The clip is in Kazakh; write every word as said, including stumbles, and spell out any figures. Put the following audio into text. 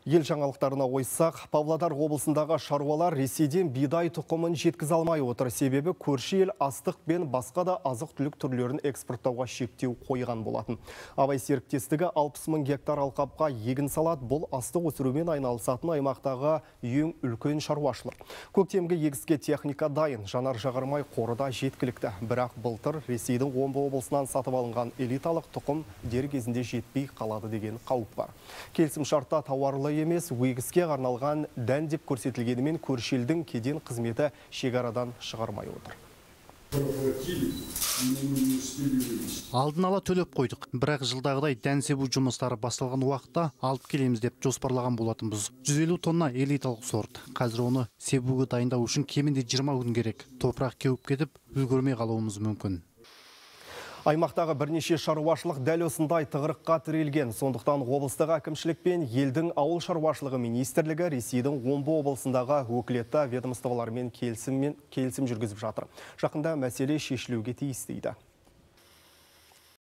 Ел жаңалықтарына ойсақ, Павлодар облысындағы шаруалар Ресейден бидай тұқымын жеткізе алмай отыр. Себебі көрші ел астық пен басқа да азық-түлік түрлерін экспорттауға шектеу қойған болатын. Абай серіктестігі алпыс мың гектар алқапқа егін салат. Бұл астық өсірумен айналысатын аймақтағы ең үлкен шаруашылық. Көктемгі егіске техника дайын, жанар-жағармай қоры да жеткілікті. Бірақ былтыр Ресейдің Омбы облысынан сатып алынған элиталық тұқым дер кезінде жетпей қалады деген қауіп бар. Келісім шартта тауарлы емес, егіске арналған дән деп көрсетілгенімен көрші елдің кеден қызметі шекарадан шығармай отыр. Алдын ала төлеп қойдық, бірақ жылдағыдай дән себу жұмыстары басталған уақытта алып келеміз деп жоспарлаған болатынбыз. жүз елу тонна элиталық сорт. Қазір оны себуге дайындау үшін кемінде жиырма күн керек. Топырақ кеуіп кетіп, үлгермей қалуымыз мүмкін. Аймақтағы бірнеше шаруашылық дәл осындай тығырыққа тірелген. Сондықтан облыстық әкімшілік пен елдің ауыл шаруашылығы министрлігі Ресейдің Омбы облысындағы өкілетті ведомстволармен келісім жүргізіп жатыр. Жақында мәселе шешілуге тиіс дейді.